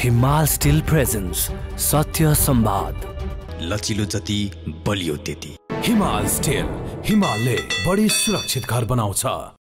हिमाल still presence सत्य संवाद। लचिलो जति बलियो त्यति। हिमाल स्टिल, हिमालले बढी सुरक्षित घर बनाउँछ।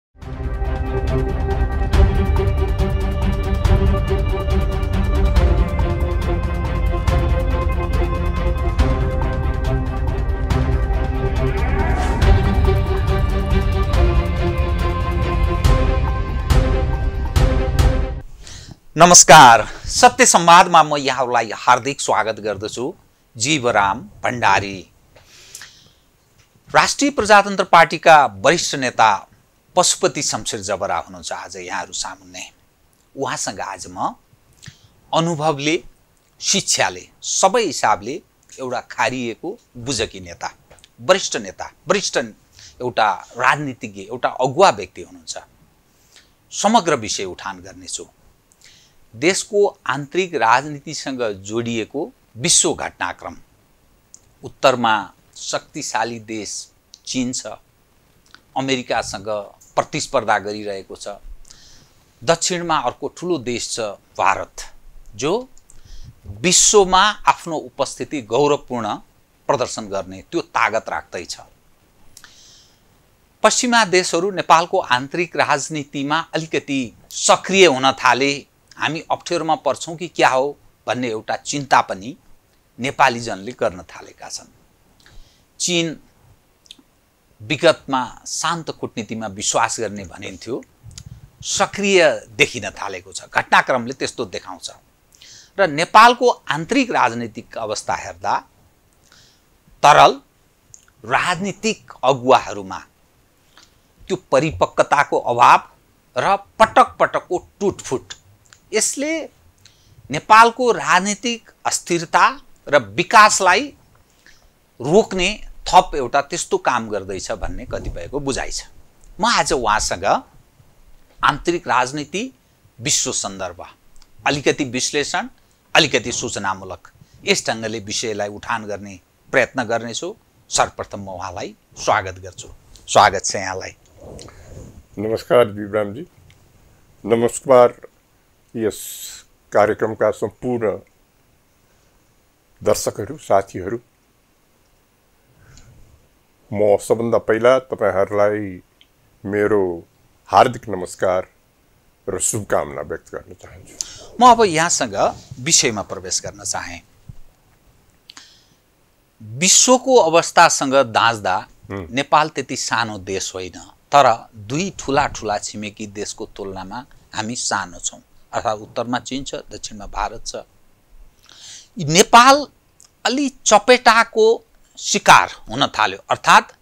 नमस्कार, सत्य संवादमा म यहाँलाई हार्दिक स्वागत गर्दछु। जिब्राम भण्डारी राष्ट्रिय प्रजातन्त्र पार्टीका वरिष्ठ नेता पशुपति शमशेर जबरा हुनुहुन्छ आज यहाँहरु सामुन्ने। उहाँसँग आज म अनुभवले, शिक्षाले, सबै हिसाबले एउटा खारिएको बुझकी नेता, वरिष्ठ एउटा राजनीतिज्ञ, एउटा अगुवा व्यक्ति हुनुहुन्छ। समग्र विषय उठान गर्नेछु। देशको आन्तरिक राजनीतिसँग जोडिएको विश्व घटनाक्रम। उत्तरमा शक्तिशाली देश चीन छ, अमेरिकासँग प्रतिस्पर्धा गरिरहेको छ। दक्षिणमा अर्को ठूलो देश छ भारत, जो विश्वमा आफ्नो उपस्थिति गौरवपूर्ण प्रदर्शन गर्ने त्यो तागत राख्दैछ। पश्चिमा देशहरू नेपालको आन्तरिक राजनीतिमा अलिकति सक्रिय हुन थाले, हामी अप्ठ्यारोमा पर्छौं कि क्या हो भन्ने एउटा चिन्ता पनि नेपाली जनले गर्न थालेका छन्। चीन विगतमा शान्त कूटनीतिमा विश्वास गर्ने भनिन्थ्यो, सक्रिय देखिन थालेको छ। घटनाक्रमले त्यस्तो देखाउँछ। र नेपालको आन्तरिक राजनीतिक अवस्था हेर्दा तरल राजनीतिक अगुवाहरूमा त्यो परिपक्वताको अभाव र पटक पटकको टुटफुट, यसले नेपालको राजनीतिक अस्थिरता र विकासलाई रोक्ने थप एउटा त्यस्तो काम गर्दैछ भन्ने कतिपयको बुझाइ छ। म आज उहाँसँग आन्तरिक राजनीति, विश्व सन्दर्भ, अलिकति विश्लेषण, अलिकति सूचनामूलक, यस ढङ्गले विषयलाई उठान गर्ने प्रयत्न गर्नेछु। सर्वप्रथम म उहाँलाई स्वागत गर्छु। स्वागत छ यहाँलाई। नमस्कार जिब्राम जी। नमस्कार यस कार्यक्रमका सम्पूर्ण दर्शकहरू, साथीहरू। म सबभन्दा पहिला तपाईहरुलाई मेरो हार्दिक नमस्कार र शुभकामना व्यक्त गर्न चाहन्छु। म अब यहाँसँग विषयमा प्रवेश गर्न चाहे। विश्वको अवस्थासँग दाँच्दा नेपाल त्यति सानो देश होइन, तर दुई ठूला छिमेकी देशको तुलनामा हामी सानो छौं। अर्थात् उत्तरमा चीन छ, दक्षिणमा भारत छ। नेपाल अलि चपेटाको शिकार हुन थाल्यो, अर्थात्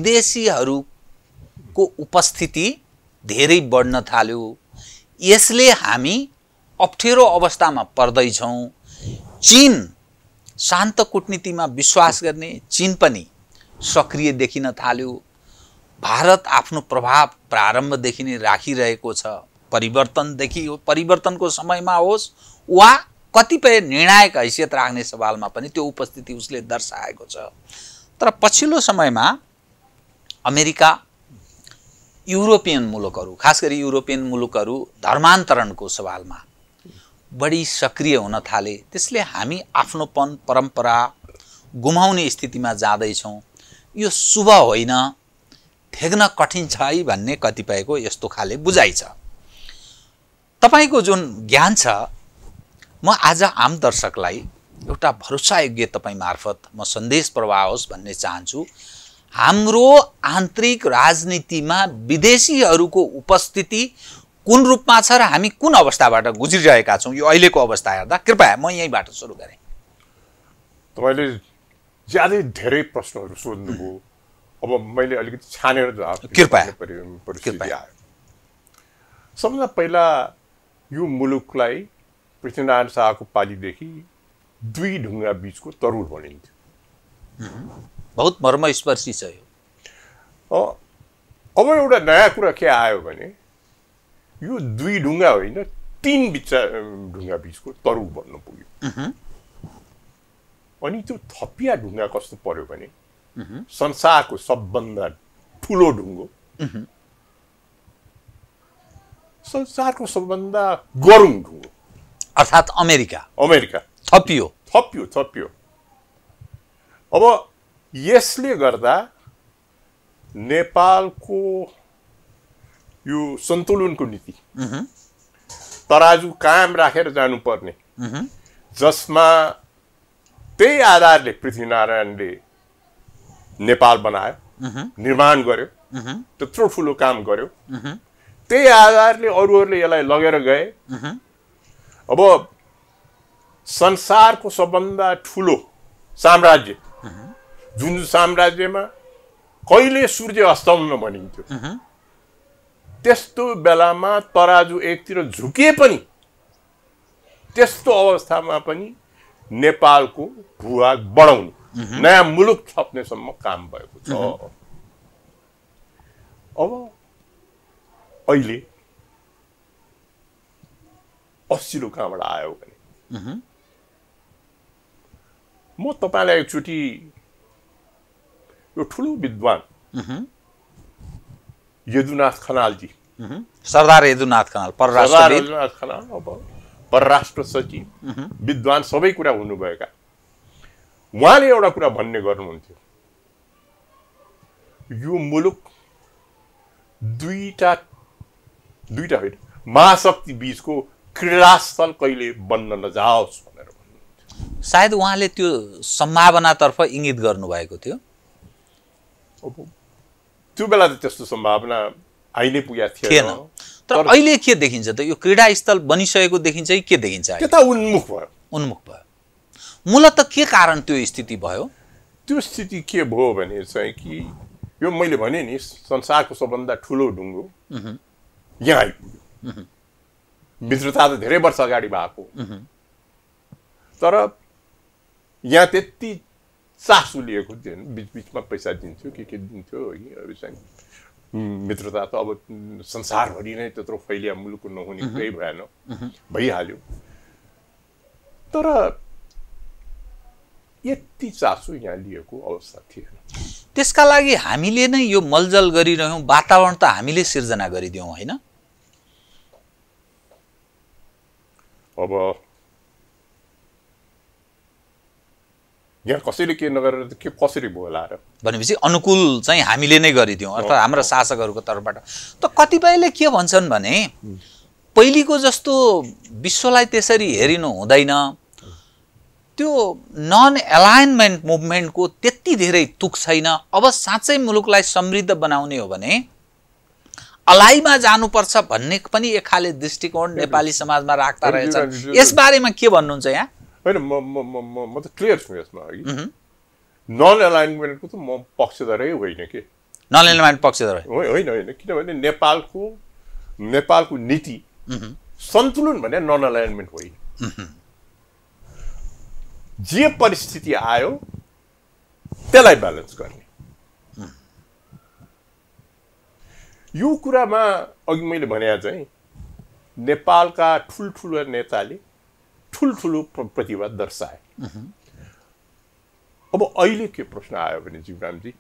विदेशीहरूको उपस्थिति धेरै बढ्न थाल्यो। यसले हामी अप्ठ्यारो अवस्थामा पर्दैछौं। चीन शान्त कूटनीतिमा विश्वास गर्ने चीन पनि सक्रिय देखिन थाल्यो। भारत आफ्नो प्रभाव प्रारम्भदेखि नै राखिरहेको छ। परिवर्तनको समयमा होस् वा कतिपय निर्णायक हैसियत राख्ने सवालमा पनि त्यो उपस्थिति उसले दर्शाएको छ। तर पछिल्लो समयमा अमेरिका, युरोपियन मुलुकहरू, खास गरी युरोपियन मुलुकहरू धर्मान्तरणको सवालमा बढी सक्रिय हुन थाले। त्यसले हामी आफ्नोपन, परम्परा गुमाउने स्थितिमा जाँदैछौँ। यो शुभ होइन, ठेक्न कठिन छ है भन्ने कतिपयको यस्तो खाले बुझाइ छ। तपाईको जुन ज्ञान छ, म आज आम दर्शकलाई एउटा भरोसायोग्य तपाई मार्फत म सन्देश प्रवाह होस् भन्ने चाहन्छु। हाम्रो आन्तरिक राजनीतिमा विदेशीहरूको उपस्थिति कुन रूपमा छ र हामी कुन अवस्थाबाट गुज्रिरहेका छौं यो अहिलेको अवस्था हेर्दा? कृपया म यहीबाट सुरु गरे। तपाईले ज्यादै धेरै प्रश्नहरू सोध्नुभयो। अब मैले अलिकति छानेर जवाफ कृपया। सबभन्दा पहिला यो मुलुकलाई पृथ्वीनारायण शाहको पालिदेखि दुई ढुङ्गा बीचको तरुल भनिन्थ्यो। बहुत मर्मस्पर्शी छ यो। अब एउटा नयाँ कुरा के आयो भने यो दुई ढुङ्गा होइन, तीन ढुङ्गा बीचको तरुल बन्न पुग्यो। अनि त्यो थपिया ढुङ्गा कस्तो पर्यो भने संसारको सबभन्दा ठुलो ढुङ्गो, संसारको सबभन्दा गरुङ ढुङ्गो अर्थात् अमेरिका अमेरिका थपियो। अब यसले गर्दा नेपालको यो सन्तुलनको नीति तराजु कायम राखेर जानुपर्ने जसमा त्यही आधारले पृथ्वीनारायणले नेपाल बनायो निर्माण गर्यो त्यत्रो ठुलो काम गर्यो त्यही आधारले अरूहरूले यसलाई लगेर गए अब संसारको सबभन्दा ठुलो साम्राज्य जुन साम्राज्यमा कहिले सूर्य अस्ताउन भनिन्थ्यो त्यस्तो बेलामा तराजु एकतिर झुके पनि त्यस्तो अवस्थामा पनि नेपालको भूभाग बढाउने नयाँ मुलुक थप्नेसम्म काम भएको छ। अब अहिले असिलो कहाँबाट आयो भने म तपाईलाई एकचोटि यो ठुलो विद्वान यदुनाथ खनालजी सरदार यदुनाथ खनाल परराष्ट्र सचिव विद्वान सबै कुरा हुनुभएका उहाँले एउटा कुरा भन्ने गर्नुहुन्थ्यो यो मुलुक दुईटा होइन महाशक्ति बीचको क्रीडास्थल कहिले बन्न नजाओस् भनेर भन्नुहुन्थ्यो। सायद उहाँले त्यो सम्भावनातर्फ इंगित गर्नुभएको थियो। अब त्यो बेला त त्यस्तो सम्भावना आइ नै पुगेको थिएन। तर अहिले के देखिन्छ त यो क्रीडास्थल बनिसकेको देखिन्छ कि के देखिन्छ? त्यता उन्मुख भयो। मूलतः के कारण त्यो स्थिति भयो? त्यो स्थिति के भयो भने चाहिँ कि यो मैले भने नि संसारको सबभन्दा ठुलो ढुङ्गो यहाँ आइपुग्यो। मित्रता त धेरै वर्ष अगाडि भएको तर यहाँ त्यति चासो लिएको थिएन। बीचमा पैसा दिन्थ्यो के दिन्थ्यो मित्रता त अब संसारभरि नै त्यत्रो फैलिया मुलुक नहुने केही भएन भइहाल्यो। तर यति चासो यहाँ लिएको अवस्था थिएन। त्यसका लागि हामीले नै यो मलजल गरिरह्यौं, वातावरण त हामीले सिर्जना गरिदियौं हैन? अब यहाँ कसैले के नगरेर के कसरी भयो होला र भनेपछि अनुकूल चाहिँ हामीले नै गरिदियौं अर्थात् हाम्रो शासकहरूको तर्फबाट। त कतिपयले के भन्छन् भने पहिलेको जस्तो विश्वलाई त्यसरी हेरिनु हुँदैन, त्यो नन अलाइनमेन्ट मुभमेन्टको त्यति धेरै तुक छैन। अब साँच्चै मुलुकलाई समृद्ध बनाउने हो भने अलाइमा जानुपर्छ भन्ने पनि एक खाले दृष्टिकोण नेपाली समाजमा राख्ता रहेछन्। यस बारेमा के भन्नुहुन्छ यहाँ? हैन म त क्लियर छु यसमा अघि नन अलाइनमेन्टको त म पक्षधरै होइन के। नन अलाइनमेन्ट पक्षधर होइन किनभने नेपालको नीति सन्तुलन भने नन अलाइनमेन्ट होइन। जे परिस्थिति आयो त्यसलाई ब्यालेन्स गर्ने। यो कुरामा अघि मैले भने चाहिँ नेपालका ठुल्ठुला नेताले ठुल्ठुलो प्रतिभा दर्शाए। अब अहिले के प्रश्न आयो भने जिब्रामजी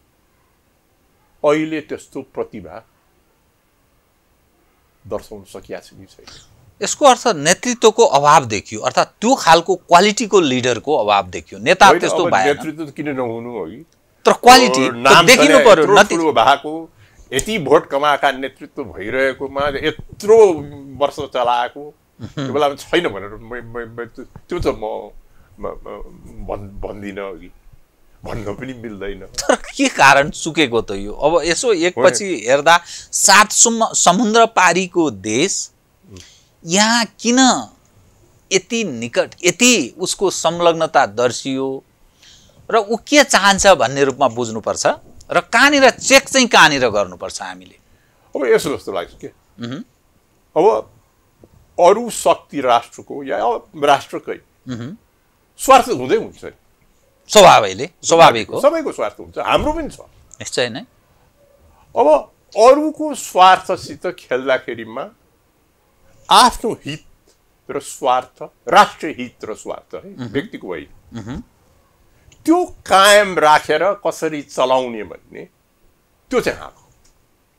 अहिले त्यस्तो प्रतिभा दर्शाउन सकिया छ कि छैन? यसको अर्थ नेतृत्वको अभाव देखियो, अर्थात् त्यो खालको क्वालिटीको लिडरको अभाव देखियो। नेता त्यस्तो भएन। नेतृत्व किन नहुनु हो कि तर क्वालिटी देखिनु पर्यो। नतिलो भएको यति भोट कमाएका नेतृत्व भइरहेकोमा यत्रो वर्ष चलाएको त्यो बेलामा छैन भनेर त्यो त म भन्दिनँ अघि, भन्न पनि मिल्दैन। तर के कारण चुकेको त यो? अब यसो एकपछि हेर्दा 7 समुद्र पारीको देश यहाँ किन यति निकट यति उसको संलग्नता दर्शियो र ऊ के चाहन्छ भन्ने रूपमा बुझ्नुपर्छ र कहाँनिर चेक चाहिँ कहाँनिर गर्नुपर्छ हामीले? अब यसो जस्तो लाग्छ के अब अरू शक्ति राष्ट्रको या राष्ट्रकै स्वार्थ हुँदै हुन्छ स्वाभाविक हो। सबैको स्वार्थ हुन्छ, हाम्रो पनि छ निश्चय नै। अब अरूको स्वार्थसित खेल्दाखेरिमा आफ्नो हित र स्वार्थ, राष्ट्रिय हित र स्वार्थ व्यक्तिको होइन त्यो कायम राखेर कसरी चलाउने भन्ने त्यो चाहिँ हाँक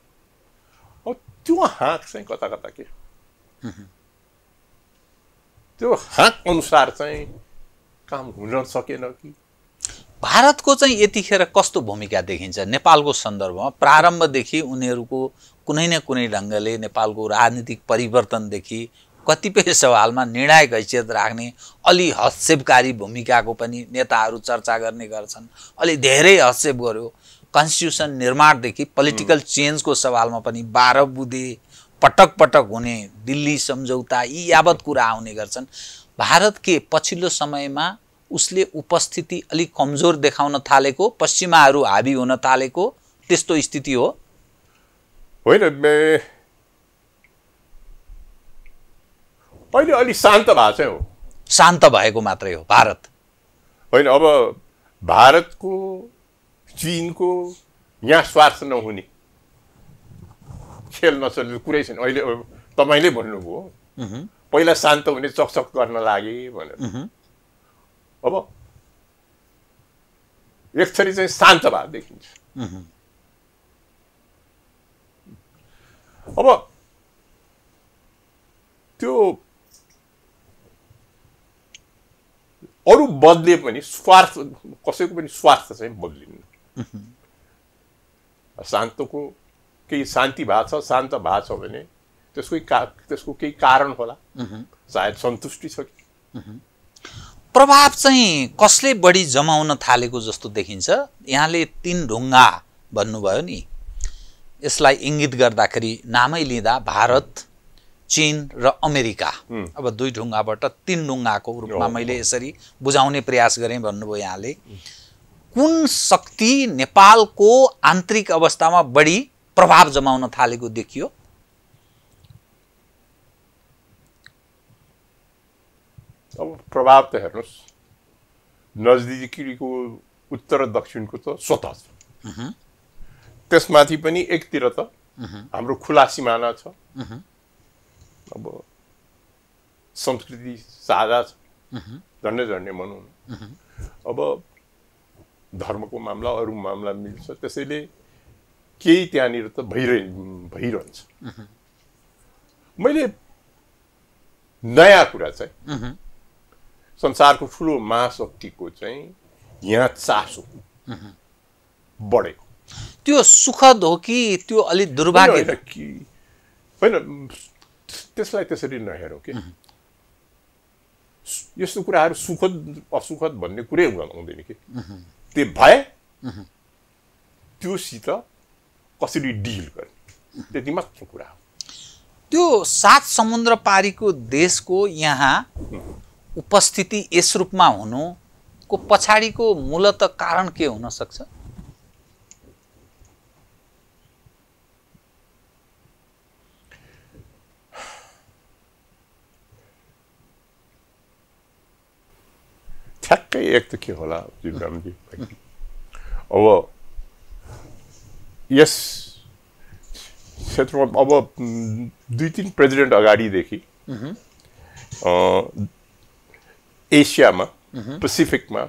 हो। अब त्यो हाँक चाहिँ कता कता के त्यो हाँक अनुसार चाहिँ काम हुन सकेन कि भारतको चाहिँ यतिखेर कस्तो भूमिका देखिन्छ नेपालको सन्दर्भमा प्रारम्भदेखि उनीहरूको कुनै न कुनै ढङ्गले नेपालको राजनीतिक परिवर्तनदेखि कतिपय सवालमा निर्णायक हैसियत राख्ने अलि हस्तक्षेपकारी भूमिकाको पनि नेताहरू चर्चा गर्ने गर्छन् अलि धेरै हस्तक्षेप गर्यो कन्स्टिट्युसन निर्माणदेखि पोलिटिकल चेन्जको सवालमा पनि 12 बुँदे पटक पटक हुने दिल्ली सम्झौता यी यावत कुरा आउने गर्छन् भारत के पछिल्लो समयमा उसले उपस्थिति अलि कमजोर देखाउन थालेको पश्चिमाहरू हावी हुन थालेको त्यस्तो स्थिति हो होइन अहिले अलि शान्त भएको चाहिँ हो शान्त भएको मात्रै हो भारत होइन अब भारतको चीनको यहाँ स्वार्थ नहुने खेल नचल्ने कुरै छैन अहिले तपाईले भन्नुभयो पहिला शान्त हुने चकचक गर्न लागे भनेर अब एकचोटि चाहिँ शान्त भएको देखिन्छ अब त्यो अरू बदले पनि स्वार्थ कसैको पनि स्वार्थ चाहिँ बदलिन्न शान्तको केही शान्ति भएको छ शान्त भएको छ भने त्यसको केही कारण होला सायद सन्तुष्टि छ कि प्रभाव चाहिँ कसले बढी जमाउन थालेको जस्तो देखिन्छ यहाँले 3 ढुङ्गा भन्नुभयो नि यसलाई इंगित गर्दाखेरि नामै लिँदा भारत चीन र अमेरिका अब 2 ढुङ्गाबाट 3 ढुङ्गाको रूपमा मैले यसरी बुझाउने प्रयास गरेँ भन्नुभयो यहाँले कुन शक्ति नेपालको आन्तरिक अवस्थामा बढी प्रभाव जमाउन थालेको देखियो अब प्रभाव त हेर्नुस् नजदिकीको उत्तर र दक्षिणको त स्वतः छ त्यसमाथि पनि एकतिर त हाम्रो खुला सिमाना छ अब संस्कृति साझा छ झन्डै झन्डै भनौँ अब धर्मको मामला अरू मामला मिल्छ त्यसैले केही त्यहाँनिर त भइरहन्छ मैले नयाँ कुरा चाहिँ संसारको ठुलो महाशक्तिको चाहिँ यहाँ चासो बढेको त्यो सुखद हो कि त्यो अलि दुर्भाग्य होइन त्यसलाई त्यसरी नहेरौँ के यस्तो कुराहरू सुखद असुखद भन्ने कुरै आउँदैन के त्यो भए त्योसित कसरी डिल गर्ने त्यति मात्र कुरा हो त्यो 7 समुद्र पारीको देशको यहाँ उपस्थिति यस रूपमा हुनुको पछाडिको मूलत कारण के हुन सक्छ ठ्याक्कै एक त के होला जिब्रामजी अब यस क्षेत्रमा अब 2-3 प्रेसिडेन्ट अगाडिदेखि एसियामा पेसिफिकमा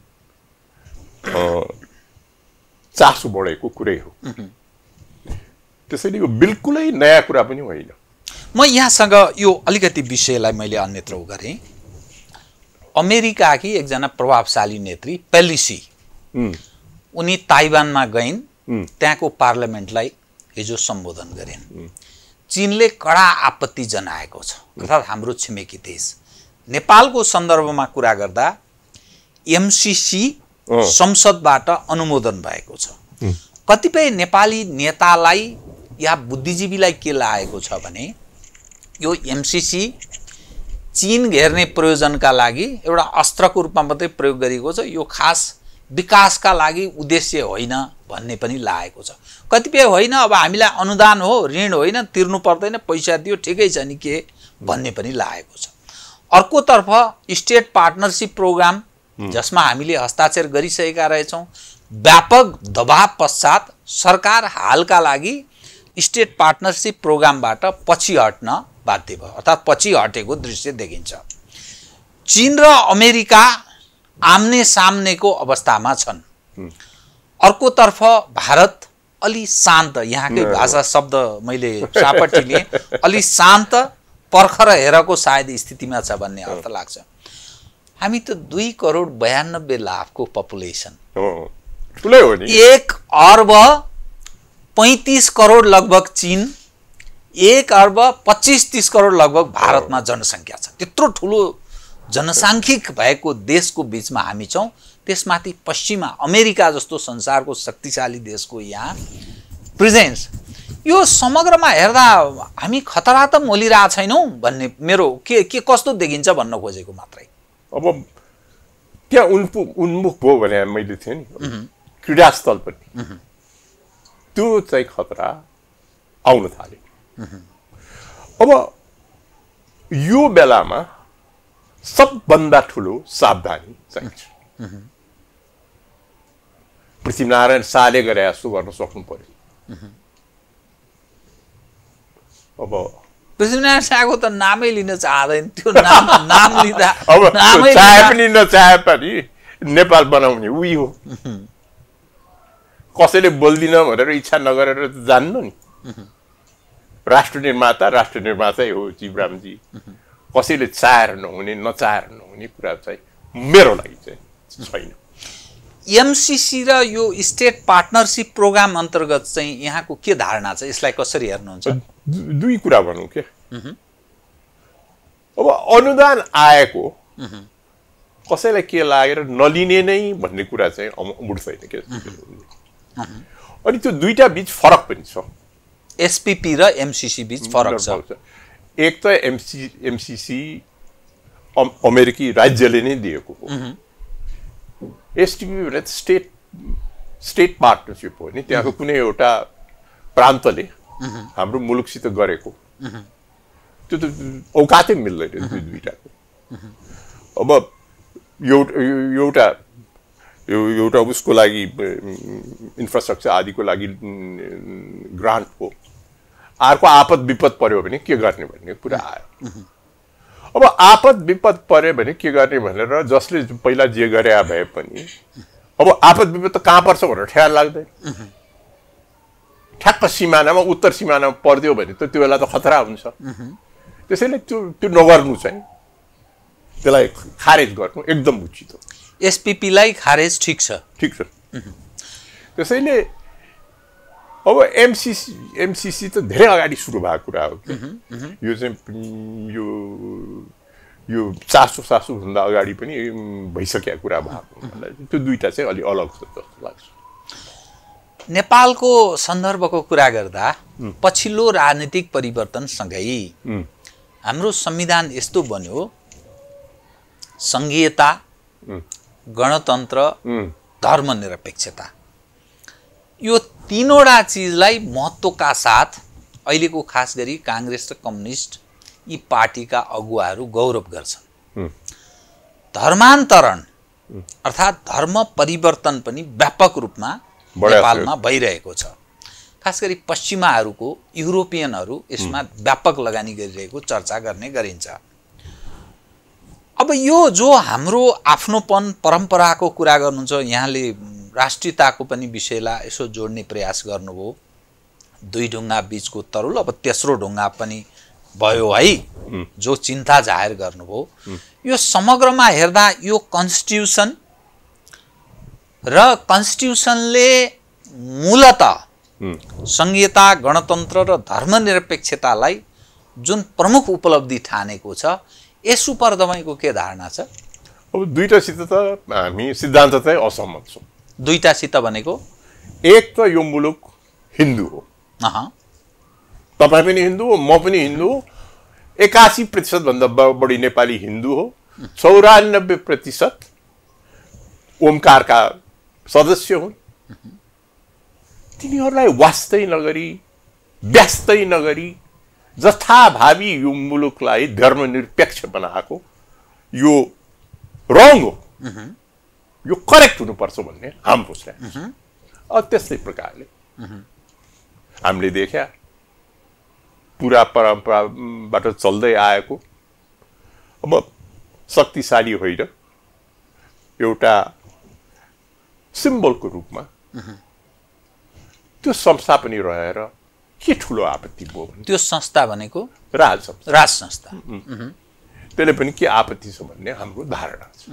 चासो बढेको कुरै हो त्यसैले यो बिल्कुलै नयाँ कुरा पनि होइन म यहाँसँग यो अलिकति विषयलाई मैले अन्यत्र गरेँ अमेरिकाकी एकजना प्रभावशाली नेत्री पेलिसी उनी ताइवानमा गइन् त्यहाँको पार्लियामेन्टलाई हिजो सम्बोधन गरिन् चीनले कडा आपत्ति जनाएको छ अर्थात् हाम्रो छिमेकी देश नेपालको सन्दर्भमा कुरा गर्दा एमसीसी संसदबाट अनुमोदन भएको छ कतिपय नेपाली नेतालाई या बुद्धिजीवीलाई के लागेको छ भने यो एमसीसी चीन घेर्ने प्रयोजनका लागि एउटा अस्त्रको रूपमा मात्रै प्रयोग गरिएको छ यो खास विकासका लागि उद्देश्य होइन भन्ने पनि लागेको छ कतिपय होइन अब हामीलाई अनुदान हो ऋण होइन तिर्नु पर्दैन पैसा दियो ठिकै छ नि के भन्ने पनि लागेको छ अर्कोतर्फ स्टेट पार्टनरशिप प्रोग्राम जसमा हामीले हस्ताक्षर गरिसकेका रहेछौँ व्यापक दबाव पश्चात सरकार हालका लागि स्टेट पार्टनरशिप प्रोग्रामबाट पछि हट्न बाध्य भयो अर्थात् पछि हटेको दृश्य देखिन्छ चीन र अमेरिका आम्ने सामनेको अवस्थामा छन् अर्कोतर्फ भारत अलि शान्त यहाँकै भाषा शब्द मैले सापट्टि लिए अलि शान्त पर्खर हेरको सायद स्थितिमा छ भन्ने अर्थ लाग्छ। हामी त 2 करोड 92 लाखको पपुलेसन, ठुलै हो नि। 1 अर्ब 35 करोड लगभग चीन, 1 अर्ब 25-30 करोड लगभग भारतमा जनसङ्ख्या छ। त्यत्रो ठुलो जनसाङ्ख्यिक भएको देशको बीचमा हामी छौँ। त्यसमाथि पश्चिमा अमेरिका जस्तो संसारको शक्तिशाली देशको यहाँ प्रेजेन्स, यो समग्रमा हेर्दा हामी खतरा त मोलिरहेको छैनौँ भन्ने मेरो के कस्तो देखिन्छ भन्न खोजेको मात्रै। अब त्यहाँ उन्मुख भयो भने मैले थिएँ नि क्रीडास्थल पनि, त्यो चाहिँ खतरा आउन थाल्यो। अब यो बेलामा सबभन्दा ठुलो सावधानी चाहिन्छ। पृथ्वीनारायण शाहले गरे जस्तो गर्न सक्नु पर्यो। अब पृथ्वीनारायण शाहको त नामै लिन चाहदैन, त्यो नाम लिँदा अब चाहे पनि नचाहे पनि नेपाल बनाउने उही हो। कसैले बोल्दिन भनेर इच्छा नगरेर जान्नु नि। राष्ट्र निर्मातै हो जिब्रामजी। कसैले चाहेर नहुने नचाहेर नहुने कुरा चाहिँ मेरो लागि चाहिँ छैन। एमसीसी र यो स्टेट पार्टनरशिप प्रोग्राम अन्तर्गत चाहिँ यहाँको के धारणा छ, यसलाई कसरी हेर्नुहुन्छ? 2 कुरा भनौँ के। अब अनुदान आएको कसैलाई के लागेर नलिने नै भन्ने कुरा चाहिँ उठ्दैन के। अनि त्यो 2टा बीच फरक पनि छ। एसपीपी र एमसीसी बीच फरक छ। एक त एमसीसी अमेरिकी राज्यले नै दिएको हो। एसटीपी भने स्टेट पार्टनरशिप हो नि, त्यहाँको कुनै एउटा प्रान्तले हाम्रो मुलुकसित गरेको, त्यो त औकातै मिल्दैन दुईटाको। अब एउटा उसको लागि इन्फ्रास्ट्रक्चर आदिको लागि ग्रान्ट हो, अर्को आपद विपद पर्यो भने के गर्ने भन्ने कुरा आयो। अब आपद विपद पर्यो भने के गर्ने भनेर जसले पहिला जे गरे भए पनि अब आपद विपद त कहाँ पर्छ भनेर ठ्याक लाग्दैन। ठ्याक्क सिमानामा उत्तर सिमानामा पर्दियो भने त त्यो बेला त खतरा हुन्छ। त्यसैले त्यो नगर्नु चाहिँ, त्यसलाई खारेज गर्नु एकदम उचित हो। एसपीपी लाई खारेज ठिक छ। त्यसैले अब एमसीसी त धेरै अगाडि सुरु भएको कुरा हो कि यो चाहिँ यो 400 भन्दा अगाडि पनि भइसकेको कुरा भएको। त्यो 2टा चाहिँ अलि अलग छ जस्तो लाग्छ। नेपालको सन्दर्भको कुरा गर्दा पछिल्लो राजनीतिक परिवर्तनसँगै हाम्रो संविधान यस्तो बन्यो, संघीयता, गणतन्त्र, धर्मनिरपेक्षता, यो 3वटा चीजलाई महत्त्वका साथ अहिलेको खास गरी कांग्रेस र कम्युनिस्ट यी पार्टीका अगुवाहरू गौरव गर्छन्। धर्मान्तरण अर्थात् धर्म परिवर्तन पनि व्यापक रूपमा नेपालमा भइरहेको छ। खास गरी पश्चिमाहरूको, युरोपियनहरू यसमा व्यापक लगानी गरिरहेको चर्चा गर्ने गरिन्छ। अब यो जो हाम्रो आफ्नोपन परम्पराको कुरा गर्नुहुन्छ, यहाँले राष्ट्रियताको पनि विषयलाई यसो जोड्ने प्रयास गर्नुभयो। 2 ढुङ्गा बीचको तरुल, अब तेस्रो ढुङ्गा पनि भयो है, जो चिन्ता जाहेर गर्नुभयो। यो समग्रमा हेर्दा यो कन्स्टिट्युसन र कन्स्टिट्युसनले मूलतः संघीयता, गणतन्त्र र धर्मनिरपेक्षतालाई जुन प्रमुख उपलब्धि ठानेको छ, यसुपर तपाईको के धारणा छ? अब 2टासित त हामी सिद्धान्त चाहिँ असहमत छौँ। 2टासित भनेको एक त यो मुलुक हिन्दू हो, तपाईँ पनि हिन्दू हो, म पनि हिन्दू हो। 81% भन्दा बढी नेपाली हिन्दू हो। 94% ओमकारका सदस्य हुन्। तिनीहरूलाई वास्तै नगरी, व्यस्तै नगरी, जथाभावी यो मुलुकलाई धर्मनिरपेक्ष बनाएको यो रङ हो, यो करेक्ट हुनुपर्छ भन्ने हाम्रो सोच। त्यस्तै प्रकारले हामीले देख्या पुरा परम्पराबाट चल्दै आएको, अब शक्तिशाली होइन, एउटा सिम्बलको रूपमा त्यो संस्था पनि रहेर के ठुलो आपत्ति भयो भने त्यो संस्था भनेको राज संस्था राज संस्था त्यसले पनि के आपत्ति छ भन्ने हाम्रो धारणा छ।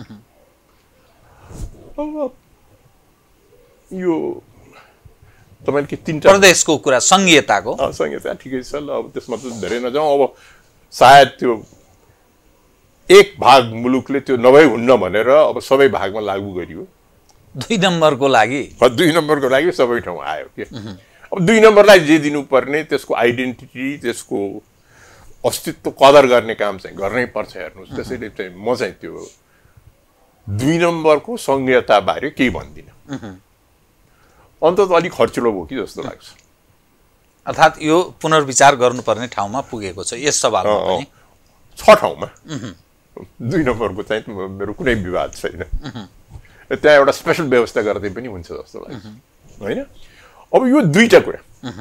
अब यो तपाईले के तीनटा प्रदेशको कुरा संघीयताको संघीयता ठिकै छ ल अब त्यसमा त धेरै नजाउँ। अब सायद त्यो एक भाग मुलुकले त्यो नभई हुन्न भनेर अब सबै भागमा लागू गरियो। 2 नम्बरको लागि 2 नम्बरको लागि सबै ठाउँ आयो के। अब 2 नम्बरलाई जे दिनुपर्ने त्यसको आइडेन्टिटी त्यसको अस्तित्व कदर गर्ने काम चाहिँ गर्नै पर्छ हेर्नुहोस्। त्यसैले चाहिँ म चाहिँ त्यो 2 नम्बरको संघीयता बारे केही भन्दिनँ। अन्तत अलिक खर्चिलो भयो कि जस्तो लाग्छ। अर्थात् यो पुनर्विचार गर्नुपर्ने ठाउँमा पुगेको छ यस सवालमा पनि 6 ठाउँमा 2 नम्बरको चाहिँ मेरो कुनै विवाद छैन। त्यहाँ एउटा स्पेशल व्यवस्था गर्दै पनि हुन्छ जस्तो लाग्छ हैन। अब यो दुईटा कुरा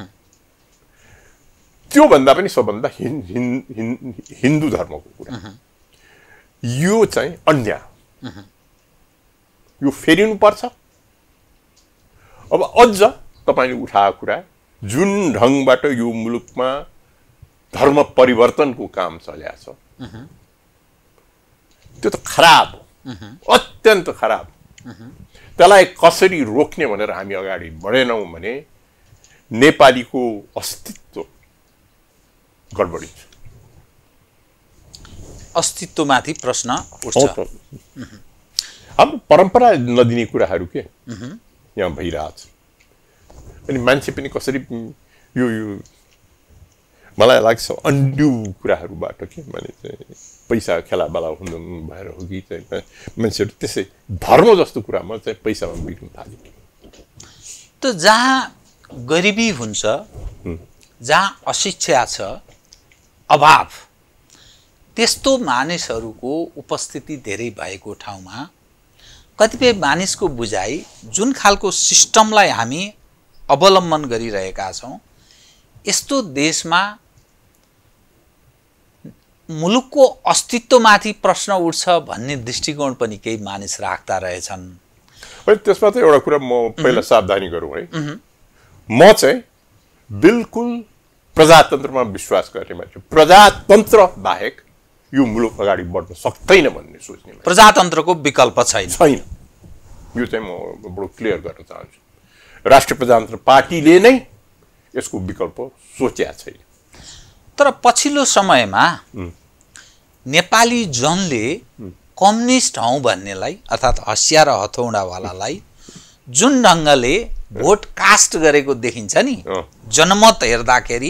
त्यो भन्दा पनि सबभन्दा हिन्दू धर्मको कुरा यो चाहिँ अन्याय यो फेरिनु पर्छ। अब अझ तपाईले उठाएको कुरा जुन ढंगबाट यो मुलुकमा धर्म परिवर्तनको काम चल्या छ त्यो त खराब हो, अत्यन्त खराब। त्यसलाई कसरी रोक्ने भनेर हामी अगाडि बढेनौं भने नेपालीको अस्तित्व गडबडिन्छ। अस्तित्वमाथि प्रश्न उठ्छ। हाम्रो परम्परा नदिने कुराहरू के यहाँ भइरहेछ। अनि मान्छे पनि कसरी यो मलाई लाग्छ अन्ड्यू कुराहरूबाट के माने चाहिँ पैसा खेलाबाला हुनु भएर हो कि चाहिँ मान्छेहरू त्यसै धर्म जस्तो कुरामा चाहिँ पैसामा बिग्रिन थाल्यो। त जहाँ गरिबी हुन्छ, जहाँ अशिक्षा छ, अभाव, त्यस्तो मानिसहरूको उपस्थिति धेरै भएको ठाउँमा कतिपय मानिसको बुझाइ जुन खालको सिस्टमलाई हामी अवलम्बन गरिरहेका छौं यस्तो देशमा मुलुकको अस्तित्वमाथि प्रश्न उठ्छ भन्ने दृष्टिकोण पनि केही मानिस राख्दा रहेछन्। त्यसमा त एउटा कुरा म पहिला सावधानी गरौँ है। म चाहिँ बिल्कुल प्रजातन्त्रमा विश्वास गर्ने मान्छे। प्रजातन्त्र बाहेक यो मुलुक अगाडि बढ्न सक्दैन भन्ने सोच्ने मान्छे। प्रजातन्त्रको विकल्प छैन। यो चाहिँ म बडो क्लियर गर्न चाहन्छु। राष्ट्रिय प्रजातन्त्र पार्टीले नै यसको विकल्प सोचेको छैन। तर पछिल्लो समयमा नेपाली जनले कम्युनिस्ट हौं भन्नेलाई अर्थात् हसिया र हथौडावालालाई जुन ढंगले भोट कास्ट गरेको देखिन्छ नि, जनमत हेर्दाखेरि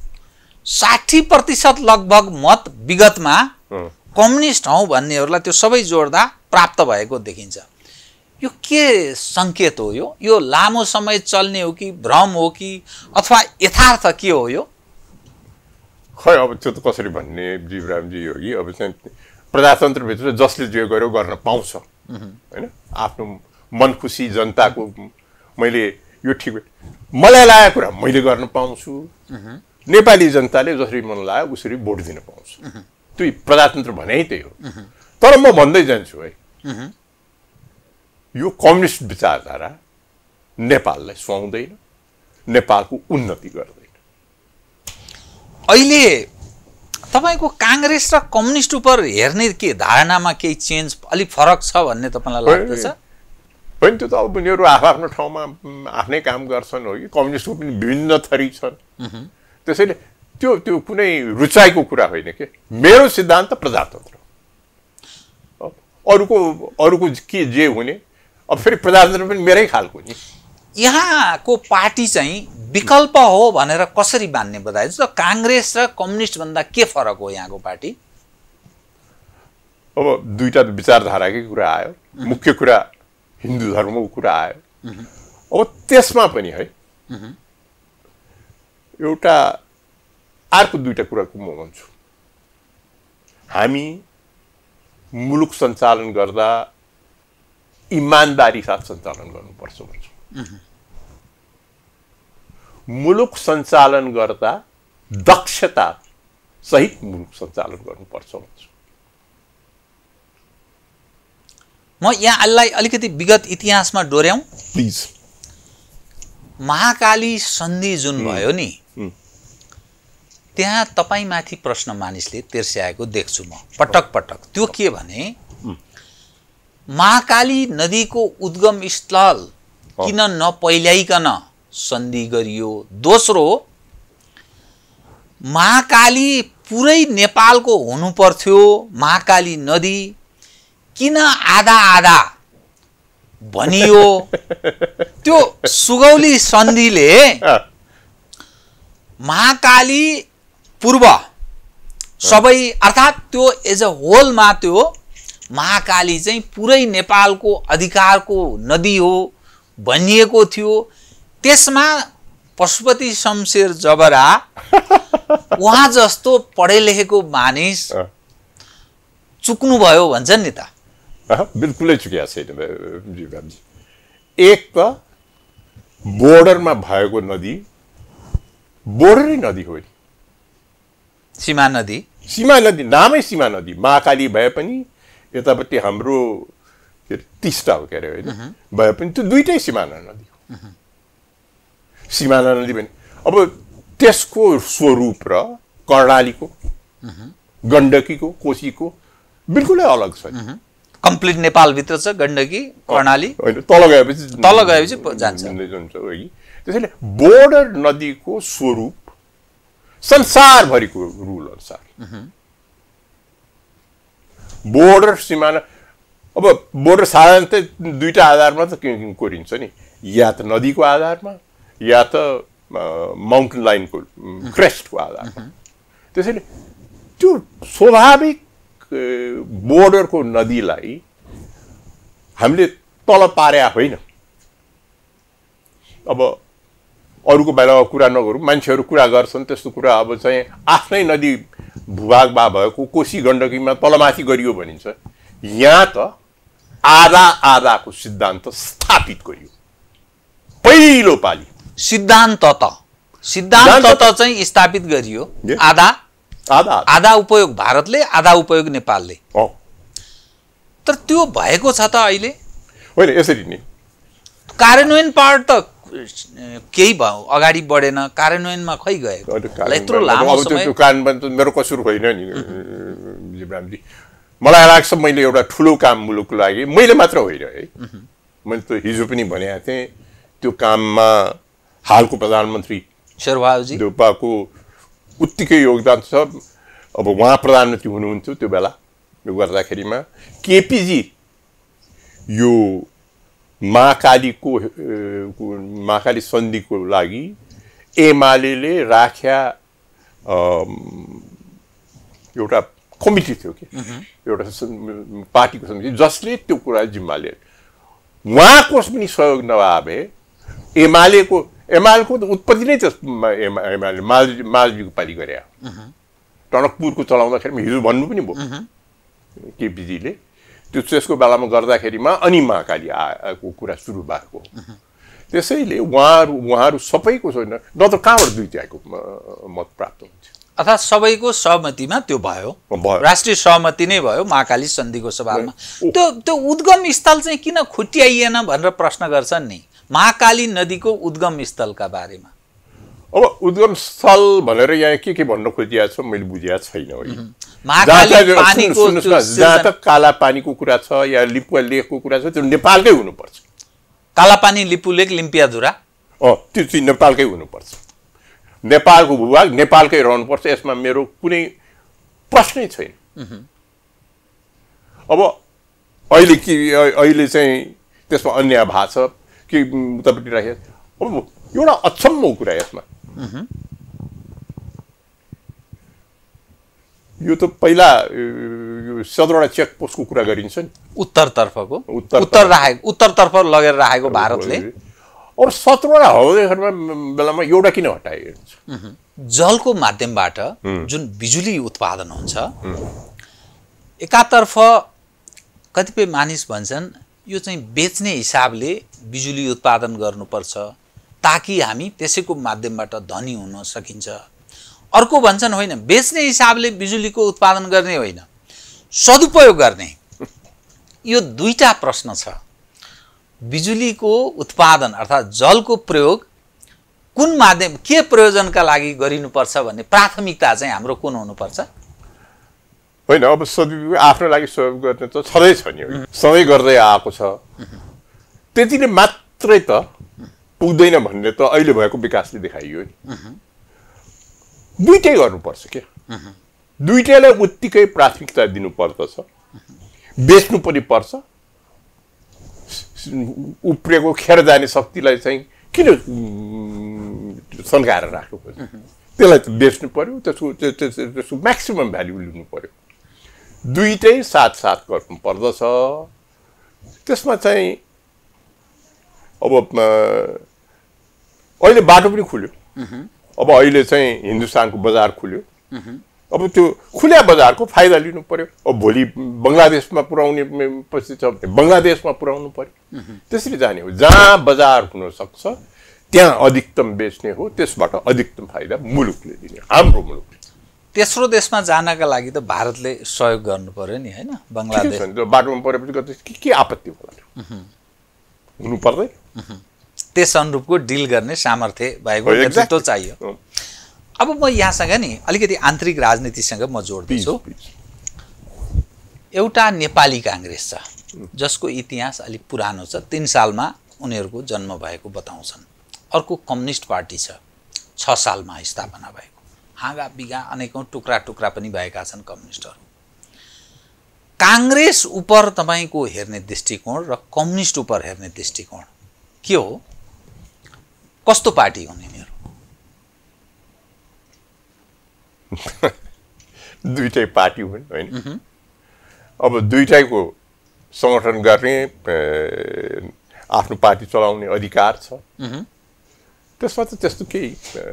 60% लगभग मत विगतमा कम्युनिस्ट हौं भन्नेहरूलाई त्यो सबै जोड्दा प्राप्त भएको देखिन्छ। यो के संकेत हो? यो लामो समय चल्ने हो कि भ्रम हो कि अथवा यथार्थ के हो यो? खै अब त्यो त कसरी भन्ने जिब्राम जी हो कि अब चाहिँ प्रजातन्त्र भित्र जसले जे गर्यो गर्न पाउँछ हैन। आफ्नो मन खुसी जनताको मैले यो ठिक मलाई लागेको कुरा मैले गर्न पाउँछु। नेपाली जनताले जसरी मन लाग्यो उसरी भोट दिन पाउँछ। त्यो प्रजातन्त्र भने त्यही हो। तर म भन्दै जान्छु है यो कम्युनिस्ट विचारधारा नेपाललाई सुहाउँदैन, नेपालको उन्नति गर्दैन। अहिले तपाईको कांग्रेस र कम्युनिस्ट उपर हेर्ने के धारणामा केही चेन्ज अलिक फरक छ भन्ने तपाईलाई लाग्दछ? होइन त्यो त अब उनीहरू आफ्नो ठाउँमा आफ्नै काम गर्छन् हो कि। कम्युनिस्टको पनि विभिन्न थरी छन्। त्यसैले त्यो कुनै रुचाइको कुरा होइन के। मेरो सिद्धान्त प्रजातन्त्र। अरूको के जे हुने अब फेरि प्रजातन्त्र पनि मेरै खालको नि। यहाँको पार्टी चाहिँ विकल्प हो भनेर कसरी मान्ने बताए? त कांग्रेस र कम्युनिस्ट भन्दा के फरक हो यहाँको पार्टी? अब दुईटा विचारधाराकै कुरा आयो। मुख्य कुरा हिन्दू धर्मको कुरा आयो। अब त्यसमा पनि है एउटा अर्को दुईटा कुराको म भन्छु। हामी मुलुक सञ्चालन गर्दा इमानदारी साथ सञ्चालन गर्नुपर्छ भन्छु। मुलुक सञ्चालन गर्दा दक्षता सहित मुलुक सञ्चालन गर्नुपर्छ भन्छु। म यहाँलाई अलिकति विगत इतिहासमा डोर्याउँ प्लिज। महाकाली सन्धि जुन भयो नि त्यहाँ तपाईमाथि प्रश्न मानिसले तेर्स्याएको देख्छु म पटक पटक। त्यो के भने महाकाली नदीको उद्गम स्थल किन नपहिल्याइकन सन्धि गरियो? दोस्रो, महाकाली पुरै नेपालको हुनु पर्थ्यो महाकाली नदी किन आधा आधा भनियो? त्यो सुगौली सन्धिले महाकाली पूर्व सबै अर्थात् त्यो एज अ होलमा त्यो महाकाली चाहिँ पुरै नेपालको अधिकारको नदी हो भनिएको थियो। त्यसमा पशुपति शमशेर जबरा उहाँ जस्तो पढे लेखेको मानिस चुक्नु भयो भन्छन् नि त। बिल्कुलै चुकिया छैन जिब्रामजी। एक त बोर्डरमा भएको नदी बोर्डरै नदी हो नि, सीमा नदी। सीमा नदी नामै सीमा नदी। महाकाली भए पनि यतापट्टि हाम्रो टिस्टा हो के अरे होइन भए पनि त्यो दुईटै सिमाना नदी हो। सिमाना नदी पनि अब त्यसको स्वरूप र कर्णालीको गण्डकीको कोशीको बिल्कुलै अलग छ। कम्प्लिट नेपालभित्र छ गण्डकी कर्णाली, होइन तल गएपछि जान्छ। त्यसैले बोर्डर नदीको स्वरूप संसारभरिको रुल अनुसार बोर्डर सिमाना। अब बोर्डर साधारणतः दुईटा आधारमा त कोरिन्छ नि, या त नदीको आधारमा या त माउन्टेन लाइनको क्रेस्टको आधारमा। त्यसैले त्यो स्वाभाविक बोर्डरको नदीलाई हामीले तल पार्या होइन। अब अरूको बेलामा कुरा नगरौँ, मान्छेहरू कुरा गर्छन् त्यस्तो कुरा। अब चाहिँ आफ्नै नदी भूभागमा भएको कोशी गण्डकीमा तलमाथि गरियो भनिन्छ। यहाँ त आधा आधाको सिद्धान्त स्थापित गरियो पहिलो पाली। सिद्धान्त त चाहिँ स्थापित गरियो। आधा आधा आधा उपयोग भारतले, आधा उपयोग नेपालले। तर त्यो भएको छ त अहिले होइन। यसरी नि कार्यान्वयन पार्ट त केही भयो अगाडि बढेन, कार्यान्वयनमा खै गएको यत्रो लामो समय। त्यो कार्यान्वयन त मेरो कसुर होइन नि जिब्रामजी। मलाई लाग्छ मैले एउटा ठुलो काम मुलुकको लागि मैले मात्र होइन है, मैले त हिजो पनि भनेको थिएँ त्यो काममा हालको प्रधानमन्त्री शेरबहादुरजी देउपाको उत्तिकै योगदान छ। अब उहाँ प्रधानमन्त्री हुनुहुन्थ्यो त्यो बेला, यो गर्दाखेरिमा केपीजी यो महाकाली सन्धिको लागि एमाले राख्या एउटा कमिटी थियो कि एउटा पार्टीको समिति जसले त्यो कुरा जिम्मा लिए। उहाँको पनि सहयोग नभए एमालेको त उत्पत्ति नै एमाले मालजीको पार्टी गरे। टनकपुरको चलाउँदाखेरि हिजो भन्नु पनि भयो केपीजीले त्यो त्यसको बेलामा गर्दाखेरिमा अनि महाकाली आएको कुरा सुरु भएको। त्यसैले उहाँहरू सबैको छैन न त कहाँबाट दुई तिहाईको मत प्राप्त हुन्छ। अर्थात् सबैको सहमतिमा त्यो भयो, राष्ट्रिय सहमति नै भयो महाकाली सन्धिको सवालमा। त्यो उद्गम स्थल चाहिँ किन खुट्याइएन भनेर प्रश्न गर्छन् नि महाकाली नदीको उद्गम स्थलका बारेमा। अब उद्गम स्थल भनेर यहाँ के भन्न खोजिएको छ मैले बुझेको छैन है। जहाँ तक काला पानीको कुरा छ या लिपुवा लेकको कुरा छ त्यो नेपालकै हुनुपर्छ। काला पानी, लिपु लेक, लिम्पियाधुरा त्यो चाहिँ नेपालकै हुनुपर्छ। नेपालको भूभाग नेपालकै रहनुपर्छ, यसमा मेरो कुनै प्रश्नै छैन। अब अहिले चाहिँ त्यसमा अन्य भाषा के उतापट्टि राखेको। अब एउटा अचम्मको कुरा यसमा यो त पहिला 17वटा चेकपोस्टको कुरा गरिन्छ नि उत्तरतर्फको, उत्तरतर्फ लगेर राखेको भारतले। अब 17वटा हवाईमा बेलामा एउटा किन हटाइन्छ? जलको माध्यमबाट जुन बिजुली उत्पादन हुन्छ, एकातर्फ कतिपय मानिस भन्छन् यो चाहिँ बेच्ने हिसाबले बिजुली उत्पादन गर्नुपर्छ ताकि हामी त्यसैको माध्यमबाट धनी हुन सकिन्छ। अर्को भन्छन् होइन, बेच्ने हिसाबले बिजुलीको उत्पादन गर्ने होइन, सदुपयोग गर्ने। यो दुईटा प्रश्न छ। बिजुलीको उत्पादन अर्थात् जलको प्रयोग कुन माध्यम के प्रयोजनका लागि गरिनुपर्छ भन्ने प्राथमिकता चाहिँ हाम्रो कुन हुनुपर्छ? होइन, अब सदुपयोग आफ्नो लागि सहयोग गर्ने त छँदै छ नि, सधैँ गर्दै आएको छ। त्यतिले मात्रै त पुग्दैन भन्ने त अहिले भएको विकासले देखाइयो नि। दुईटै गर्नुपर्छ क्या, दुईटैलाई उत्तिकै प्राथमिकता दिनुपर्दछ। बेच्नु पनि पर्छ, उप्रिएको खेर जाने शक्तिलाई चाहिँ किन सन्काएर राख्नु पर्छ? त्यसलाई त बेच्नु पर्यो, त्यसको म्याक्सिमम भ्याल्यु लिनु पर्यो। दुईटै साथ गर्नु पर्दछ। त्यसमा चाहिँ अब अहिले बाटो पनि खुल्यो, अब अहिले चाहिँ हिन्दुस्तानको बजार खुल्यो। अब त्यो खुल्या बजारको फाइदा लिनु पर्यो। अब भोलि बङ्गलादेशमा पुर्याउने पछि छ भने बङ्गलादेशमा पुर्याउनु पर्यो। त्यसरी जाने हो, जहाँ बजार हुन सक्छ त्यहाँ अधिकतम बेच्ने हो, त्यसबाट अधिकतम फाइदा मुलुकले दिने, हाम्रो मुलुकले। तेस्रो देशमा जानका लागि त भारतले सहयोग गर्नु पर्यो नि, होइन? बङ्गलादेश बाटोमा परेपछि के आपत्ति होला? हुनु पर्दैन। त्यस अनुरूपको डिल गर्ने सामर्थ्य भएको नेतृत्व चाहियो। अब म यहाँसँग नि अलिकति आन्तरिक राजनीतिसँग म जोड्दैछु। एउटा नेपाली काङ्ग्रेस छ जसको इतिहास अलिक पुरानो छ, 3 सालमा उनीहरूको जन्म भएको बताउँछन्। अर्को कम्युनिस्ट पार्टी छ, 6 सालमा स्थापना भएको। हाँगा बिगा अनेकौं टुक्रा टुक्रा पनि भएका छन् कम्युनिस्टहरू। काङ्ग्रेस उपर तपाईको हेर्ने दृष्टिकोण र कम्युनिस्ट उपर हेर्ने दृष्टिकोण के हो? कस्तो पार्टी हुन् यिनीहरू? दुईटै पार्टी हुन्, होइन? अब दुईटैको संगठन गर्ने, आफ्नो पार्टी चलाउने अधिकार छ। त्यसमा त त्यस्तो केही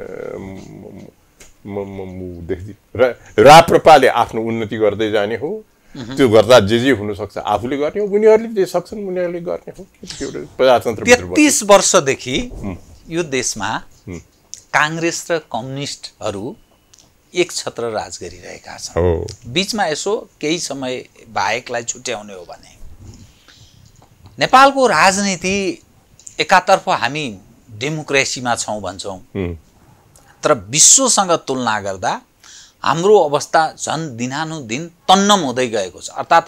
राप्रपाले आफ्नो उन्नति गर्दै जाने हो। त्यो गर्दा जे हुन सक्छ आफूले गर्ने हो, उनीहरूले जे सक्छन् उनीहरूले गर्ने हो। प्रजातन्त्र 33 वर्षदेखि यो देशमा काङ्ग्रेस र कम्युनिस्टहरू एक छत्र राज गरिरहेका छन्। बीचमा यसो केही समय बाहेकलाई छुट्याउने हो भने नेपालको राजनीति एकातर्फ हामी डेमोक्रेसीमा छौं भन्छौं, तर विश्वसँग तुलना गर्दा हाम्रो अवस्था झन् दिनानुदिन तन्नम हुँदै गएको छ। अर्थात्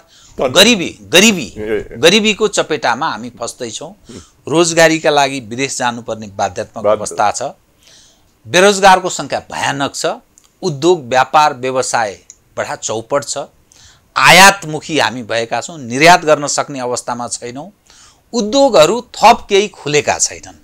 गरिबीको चपेटामा हामी फस्दै छौं। रोजगारीका लागि विदेश जानुपर्ने बाध्यात्मक अवस्था छ। बेरोजगारको संख्या भयानक छ। उद्योग व्यापार व्यवसाय बडा चौपट छ। आयातमुखी हामी भएका छौं, निर्यात गर्न सक्ने अवस्थामा छैनौं। उद्योगहरू थप केही खुलेका छैनन्।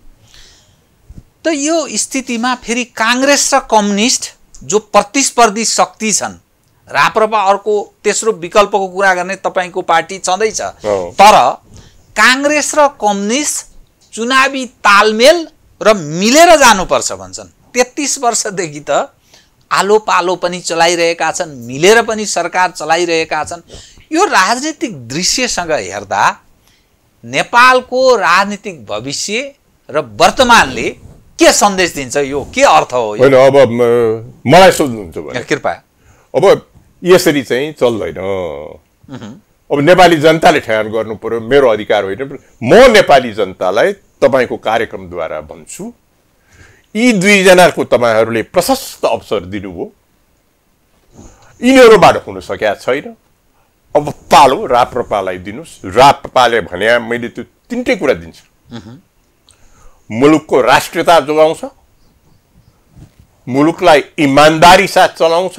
त यो स्थितिमा फेरि काङ्ग्रेस र कम्युनिस्ट जो प्रतिस्पर्धी शक्ति छन्, राप्रपा अर्को तेस्रो विकल्पको कुरा गर्ने तपाईको पार्टी छँदैछ, तर काङ्ग्रेस र कम्युनिस्ट चुनावी तालमेल र मिलेर जानुपर्छ भन्छन्। 33 वर्षदेखि त आलो पालो पनि चलाइरहेका छन्, मिलेर पनि सरकार चलाइरहेका छन्। यो राजनीतिक दृश्यसँग हेर्दा नेपालको राजनीतिक भविष्य र वर्तमानले के सन्देश दिन्छ? यो के अर्थ हो? हैन, अब मलाई सोध्नुहुन्छ भने कृपया। अब यसरी चाहिँ चल्दैन। अब नेपाली जनताले ठहर गर्नु पर्यो, मेरो अधिकार होइन। म नेपाली जनतालाई तपाईको कार्यक्रमद्वारा भन्छु, यी दुईजनाको तपाईहरूले प्रशस्त अवसर दिनुभयो, यिनीहरूबाट हुन सकेका छैन। अब पालो राप्रपालाई दिनुस्। राप्रपाले भने मैले त्यो तीनटै कुरा दिन्छु। मुलुकको राष्ट्रियता जोगाउँछ, मुलुकलाई इमानदारी साथ चलाउँछ,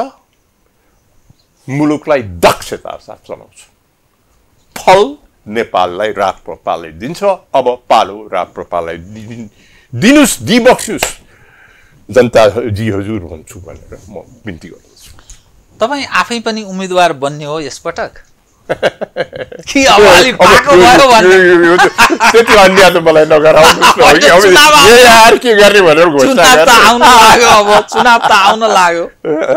मुलुकलाई दक्षता साथ चलाउँछ। फल नेपाललाई राप्रपाले दिन्छ। अब पालो राप्रपालाई दिनुस्, दिबक्सुस्, जनता जी हजुर भन्छु भनेर म बिन्ती गर्दछु। तपाई आफै पनि उम्मेदवार बन्ने हो यसपटक? कि अब अलिक पाको भयो भन्ने? त्यति अन्य त मलाई नगराउनुस् न। यार के गर्ने भनेर घोषणा चुनाव त आउन लाग्यो। अब चुनाव त आउन लाग्यो।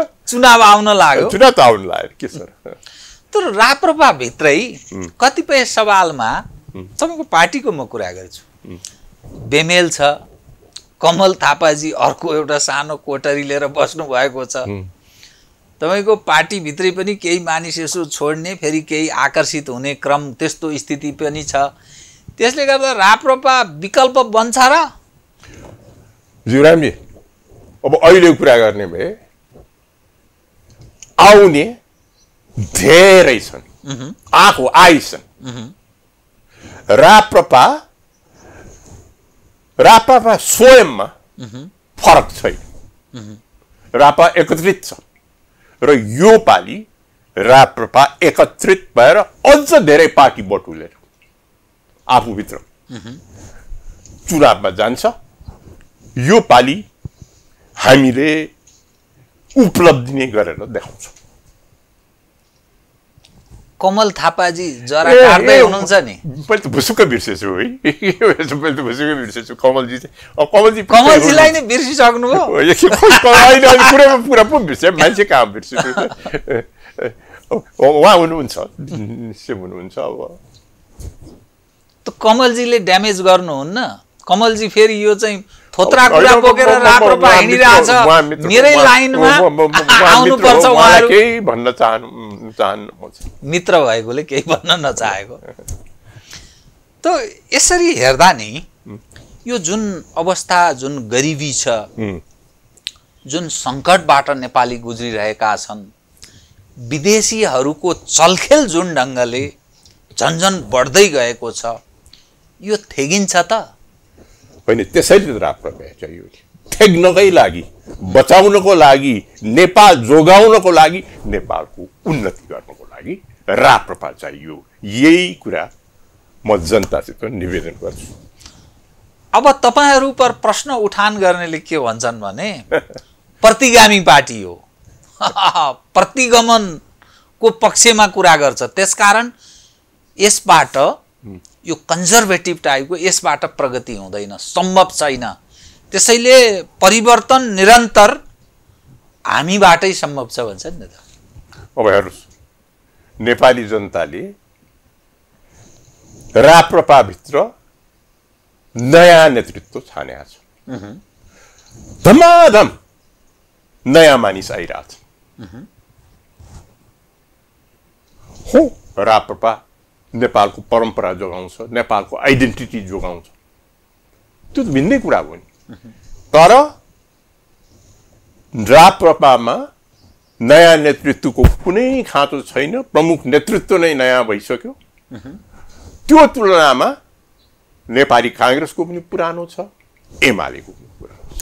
चुनाव त आउन लाग्यो के सर। तर राप्रपा भित्रै कतिपय सवालमा तपाईको पार्टीको म कुरा गर्छु, बेमेल छ। कमल थापाजी अर्को एउटा सानो कोठरी लिएर बस्नु भएको छ। तपाईको पार्टी भित्रै पनि केही मानिस यसो छोड्ने, फेरि केही आकर्षित हुने क्रम, त्यस्तो स्थिति पनि छ। त्यसले गर्दा राप्रपा विकल्प बन्छ र? जिब्रामजी अब अहिले कुरा गर्ने भए आउने धेरै छन् आइछन् राप्रपा स्वयंमा फरक छैन रापा एकत्रित छ र यो पालि राप्रपा एकत्रित भएर अझ धेरै पार्टी बटुलेर आफूभित्र चुनावमा जान्छ यो पालि हामीले उपलब्धि नै गरेर देखाउँछौँ कमल थापाजी जरा काट्दै हुनुहुन्छ नि मैले त भुसुक्क बिर्सेछु है कमलजीलाई नै बिर्सिसक्नुभयो कुरा पो बिर्से मान्छे कहाँ बिर्सेछु उहाँ हुनुहुन्छ अब त कमलजीले ड्यामेज गर्नुहुन्न कमलजी फेरि यो चाहिँ थोत्रा कुरा बोकेर राप्रपा हिँडिरहेछ मेरै लाइनमा आउनुपर्छ उहाँहरू केही भन्न चाहनु मित्र भएकोले केही भन्न नचाहेको त यसरी हेर्दा नि यो जुन अवस्था जुन गरिबी छ जुन सङ्कटबाट नेपाली गुज्रिरहेका छन् विदेशीहरूको चलखेल जुन ढङ्गले झन्झन बढ्दै गएको छ यो थेगिन्छ त होइन त्यसैले राप्रपा चाहियो ठेग्नकै लागि बचाउनको लागि नेपाल जोगाउनको लागि नेपालको उन्नति गर्नको लागि राप्रपा चाहियो यही कुरा म जनतासित निवेदन गर्छु अब तपाईहरू पर प्रश्न उठान गर्नेले के भन्छन् भने प्रतिगामी पार्टी हो प्रतिगमनको पक्षमा कुरा गर्छ त्यसकारण यसबाट यो कन्जर्भेटिभ टाइपको यसबाट प्रगति हुँदैन सम्भव छैन त्यसैले परिवर्तन निरन्तर हामीबाटै सम्भव छ भन्छन् नि त अब हेर्नुस् नेपाली जनताले राप्रपाभित्र नयाँ नेतृत्व छानेका छ धमाधम नयाँ मानिस आइरहेछ हो राप्रपा नेपालको परम्परा जोगाउँछ नेपालको आइडेन्टिटी जोगाउँछ त्यो त भिन्नै कुरा हो नि तर राप्रपामा नयाँ नेतृत्वको कुनै खाँचो छैन प्रमुख नेतृत्व नै नयाँ भइसक्यो त्यो तुलनामा नेपाली कांग्रेसको पनि पुरानो छ एमालेको पनि पुरानो छ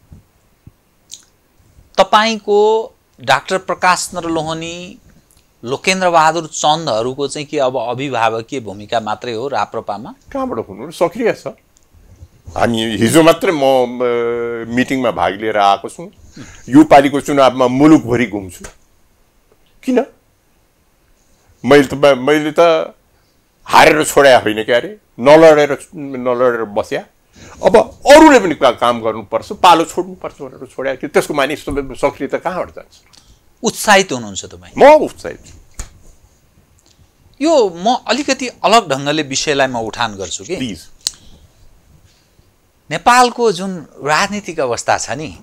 तपाईको डाक्टर प्रकाश नरलोहनी लोकेन्द्र बहादुर चन्दहरूको चाहिँ के अब अभिभावकीय भूमिका मात्रै हो राप्रपामा कहाँबाट हुनु सक्रिय छ हामी हिजो मात्रै म मिटिङमा भाग लिएर आएको छु यो पालिको चुनावमा मुलुकभरि घुम्छु किन मैले त हारेर छोड्या होइन के अरे नलडेर बस्या अब अरूले पनि काम गर्नुपर्छ पालो छोड्नुपर्छ भनेर छोड्या कि त्यसको मानिस सक्रियता कहाँबाट जान्छ उत्साहित हुनुहुन्छ तपाईँ म उत्साहित यो म अलिकति अलग ढङ्गले विषयलाई म उठान गर्छु कि प्लिज नेपालको जुन राजनीतिक अवस्था छ नि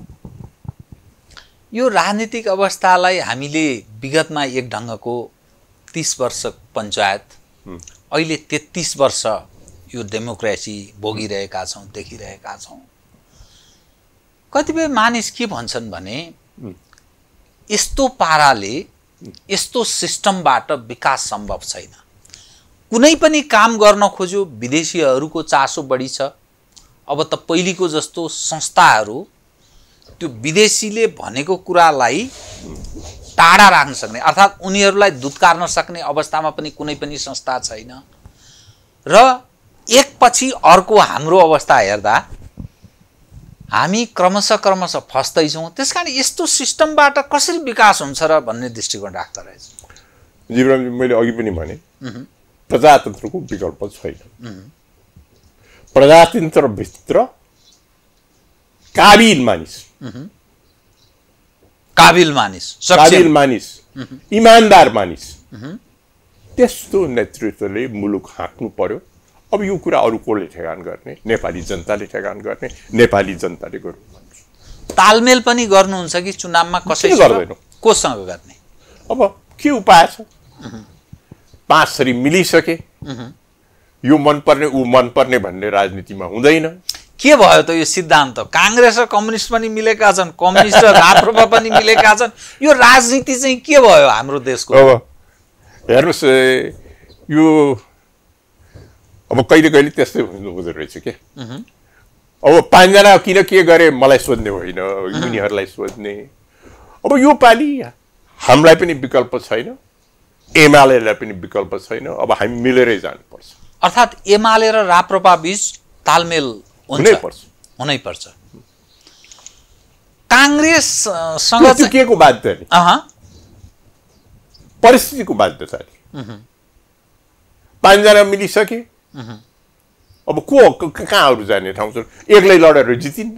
यो राजनीतिक अवस्थालाई हामीले विगतमा एक ढङ्गको 30 वर्ष पञ्चायत अहिले 33 वर्ष यो डेमोक्रेसी भोगिरहेका छौँ देखिरहेका छौँ कतिपय मानिस के भन्छन् भने यस्तो पाराले यस्तो सिस्टमबाट विकास सम्भव छैन कुनै पनि काम गर्न खोज्यो विदेशीहरूको चासो बढी छ अब त पहिलेको जस्तो संस्थाहरू त्यो विदेशीले भनेको कुरालाई टाढा राख्न सक्ने अर्थात् उनीहरूलाई दुत्कार्न सक्ने अवस्थामा पनि कुनै पनि संस्था छैन र एकपछि अर्को हाम्रो अवस्था हेर्दा हामी क्रमशः फस्दैछौँ त्यसकारण यस्तो सिस्टमबाट कसरी विकास हुन्छ र भन्ने दृष्टिकोण राख्दा रहेछ जिब्रामजी मैले अघि पनि भने प्रजातन्त्रको विकल्प छैन प्रजातन्त्रभित्र काबिल मानिस इमानदार मानिस त्यस्तो नेतृत्वले मुलुक हाँक्नु पर्यो अब यो कुरा अरू कोले ठेगान गर्ने नेपाली जनताले ठेगान गर्ने नेपाली जनताले गर्नु तालमेल पनि गर्नुहुन्छ कि चुनावमा कसैसँग गर्दैन कोसँग गर्ने अब के उपाय छ 5 थरी मिलिसके यो मनपर्ने ऊ मनपर्ने भन्ने राजनीतिमा हुँदैन के भयो त यो सिद्धान्त? कांग्रेस र कम्युनिस्ट पनि मिलेका छन्, कम्युनिस्ट र राप्रपा पनि मिलेका छन्, यो राजनीति चाहिँ के भयो हाम्रो देशको? अब हेर्नुस् यो अब कहिले कहिले त्यस्तै हुँदो रहेछ के। अब 5 जना किन के गरे मलाई सोध्ने होइन, उनीहरूलाई सोध्ने। अब यो पालि हामीलाई पनि विकल्प छैन, एमालेलाई पनि विकल्प छैन, अब हामी मिलेरै जानुपर्छ। अर्थात् एमाले र राप्रपा बीच तालमेल हुनै पर्छ। कांग्रेससँग त्यो के को बाध्यता नि? परिस्थितिको बाध्यता नि। 5 जना मिलिसके, अब को कहाँ अरू जाने ठाउँ छ? एक्लै लडेर जितिन्न।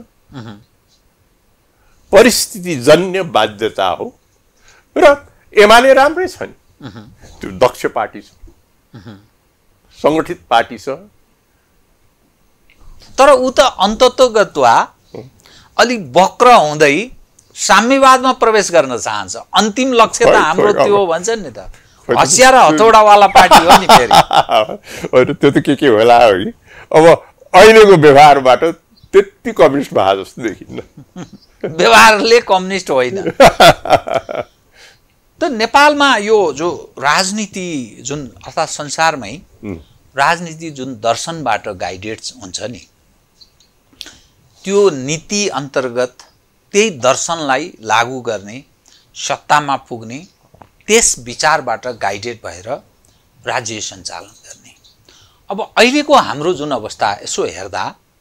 परिस्थिति जन्य बाध्यता हो र एमाले राम्रै छ नि, त्यो दक्ष पार्टी छ, संगठित पार्टी छ। तर उ त अन्ततोगत्वा अलिक वक्र हुँदै साम्यवादमा प्रवेश गर्न चाहन्छ। अन्तिम लक्ष्य त हाम्रो त्यो भन्छ नि त, हसिया र हथौडावाला पार्टी हो नि फेरि। होइन त्यो त के होला हो कि। अब अहिलेको व्यवहारबाट त्यति कम्युनिस्ट भए जस्तो देखिन्न। व्यवहारले कम्युनिस्ट होइन। त नेपालमा यो जो राजनीति जुन अर्थात् संसारमै राजनीति जुन दर्शनबाट गाइडेड हुन्छ नि, त्यो नीति अन्तर्गत त्यही दर्शनलाई लागू गर्ने, सत्तामा पुग्ने, त्यस विचारबाट गाइडेड भएर राज्य सञ्चालन गर्ने। अब अहिलेको हाम्रो जुन अवस्था यसो हेर्दा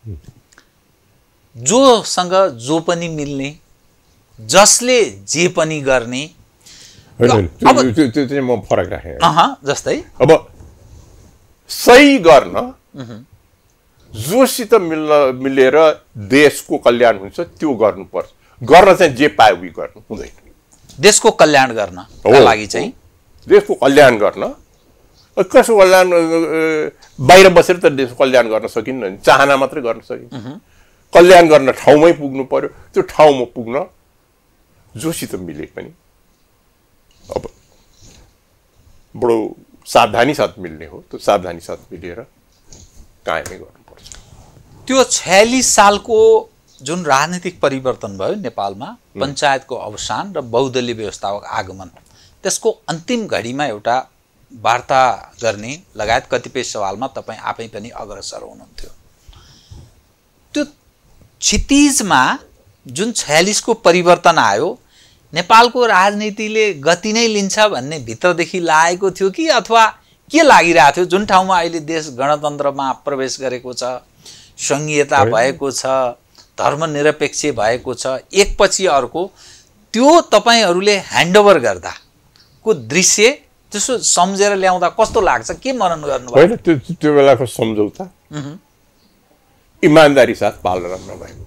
जोसँग जो पनि मिल्ने, जसले जे पनि गर्ने, अब त्यो चाहिँ म फरक राखेँ। जस्तै अब सही गर्न जोसित मिलेर देशको कल्याण हुन्छ त्यो गर्नुपर्छ। गर्न चाहिँ जे पाए उही गर्नु हुँदैन। देशको कल्याण गर्नका लागि चाहिँ देशको कल्याण गर्न कसो कल्याण बाहिर बसेर त देशको कल्याण गर्न सकिन्न नि, चाहना मात्रै गर्न सकिन्छ। कल्याण गर्न ठाउँमै पुग्नु पर्यो। त्यो ठाउँमा पुग्न जोसित मिले पनि अब बडो सावधानी साथ मिल्ने हो। त्यो सावधानी साथ मिलेर कायमै गर्नुपर्छ। त्यो 46 सालको जुन राजनीतिक परिवर्तन भयो नेपालमा, पञ्चायतको अवसान र बहुदलीय व्यवस्थाको आगमन, त्यसको अन्तिम घडीमा एउटा वार्ता गर्ने लगायत कतिपय सवालमा तपाईँ आफै पनि अग्रसर हुनुहुन्थ्यो। त्यो क्षितिजमा जुन 46 को परिवर्तन आयो, नेपालको राजनीतिले गति नै लिन्छ भन्ने भित्रदेखि लागेको थियो कि अथवा के लागिरहेको थियो? जुन ठाउँमा अहिले देश गणतन्त्रमा प्रवेश गरेको छ, संघीयता भएको छ, धर्मनिरपेक्ष भएको छ, एकपछि अर्को त्यो तपाईहरूले ह्यान्डओभर गर्दाको दृश्य त्यसो सम्झेर ल्याउँदा कस्तो लाग्छ? के मनन गर्नुभयो? होइन, त्यो बेलाको सम्झौता इमानदारी साथ पालना